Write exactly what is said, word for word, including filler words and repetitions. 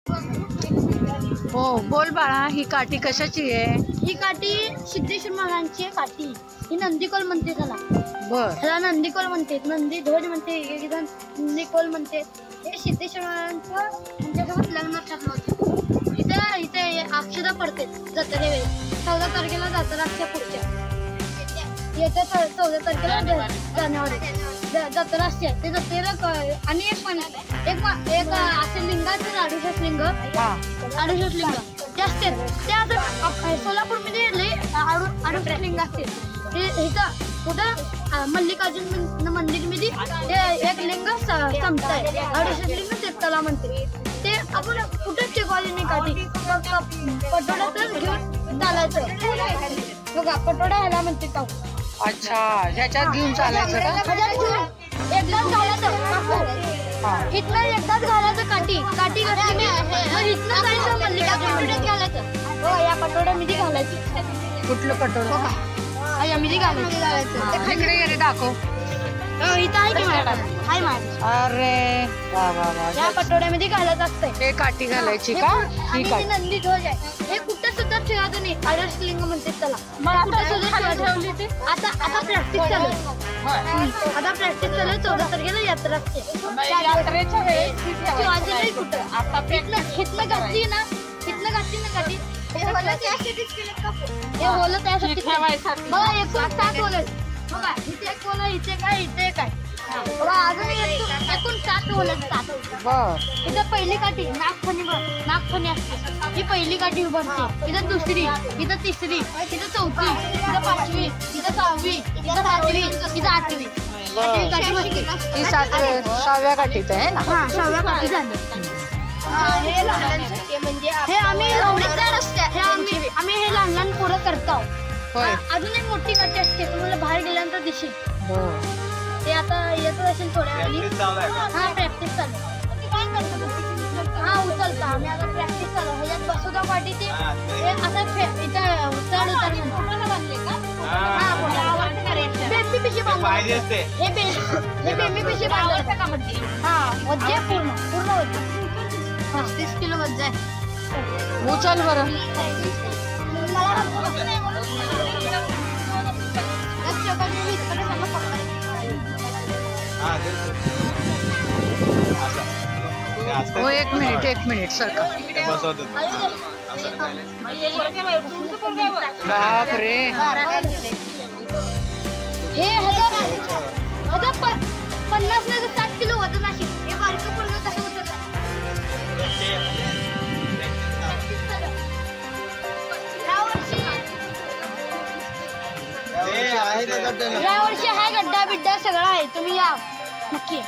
हो बोल बाळा, ही काठी कशाची आहे? ही काठी सिद्धेश्वर महाराजांची आहे काठी. ही नंदीकोल म्हणते त्याला. बर. ह्याला नंदीकोल म्हणते, नंदी ध्वज म्हणते, एक जण नंदीकोल म्हणते. हे सिद्धेश्वर महाराजांचं त्यांच्यासोबत लग्न ठरलं होतं. इथं इथे अक्षता पडते जत्रेवेळी. चौदा तारखेला जत्रा असते पुढच्या येत्या चौदा तारखेला जानेवारी जत्रा असते. ते जत्रेला आणि एक पण एक एक असे लिंगाचे अडुसष्ट लिंग अडुसष्ट लिंग ते असते. ते आता सोलापूरमध्ये अडुसष्ट लिंग असते. ते इथं कुठं मल्लिकार्जुन मंदिर मध्ये एक लिंग संपताय अडुसष्ट लिंग तीर्थला म्हणते. ते आपण कुठं टिकवायला नाही काठी पटोड्यातच घेऊन चालायचं बघा. पटोडा ह्याला म्हणते का. अच्छा, ह्याच्यात घेऊन चालायचं का? एकदाच घालायचं इथनं एकदाच घालायचं काठी काठी घातली मी मग इथनं जायचं मल्लिकार्जुन मंदिरात घालायचं. हो या पटोड्यामध्ये घालायची. कुठलं पटोळं? यामध्ये घालायचं. इकडे गेले दाखव. इथं आहे की मॅडम हाय मॅडम. अरे वा वा वा. या पटोड्यामध्ये घालत असते. हे काठी घालायची का? ही काठी नंदी ध्वज आहे. हे कुठं सुद्धा ठेवायचं नाही. अडुसष्ट लिंग म्हणते त्याला. आता आता प्रॅक्टिस चालू आता प्रॅक्टिस चालू चौदा तारखेला यात्रा असते. यात्रेच्या वेळेस शिवाजी नाही कुठं आता हिथलं घातली ना हिथलं घातली ना काठी हे होला त्यासाठी बघा. एकूण सात होलं बघा. इथे एक होलं इथे काय इथे काय बघा. अजून एकूण सात होलं सात. बर. इथं पहिली काठी नागफणी नागफणी असते. ही पहिली काठी उभारते. इथं दुसरी, इथं तिसरी, इथं चौथी, इथं पाचवी, इथं सहावी, इथं सातवी, इथं आठवी. आठवी काठी बसते. ही सात सहाव्या काठीत आहे ना? हा सहाव्या काठी झाली. हे म्हणजे हे आम्ही हे आम्ही आम्ही हे लहान लहान पोरं करतो. अजून एक मोठी काठी असते तुम्हाला बाहेर गेल्यानंतर दिसेल. ते आता येत असेल थोड्या वेळी. हा प्रॅक्टिस चालू हा उचलता आम्ही आता प्रॅक्टिस चालू ह्याच्यात बसवता काठी. ते असं इथं चढ उतार बेंबी पिशी बांधायचं. हे हे बेंबी पिशी बांधायचं का म्हणते. हा वज्जे पूर्ण पूर्ण वज्जे पस्तीस किलो वज्ज आहे. उचल बरं. हो एक मिनिट एक मिनिट सरका. बाप रे. हे हजार हजार पन्नास नाही तर साठ किलो वजन असेल. हे बारकं पोरगं कसं उचलतं. या वर्षी हाय गड्डा बिड्डा सगळं आहे. तुम्ही या नक्की.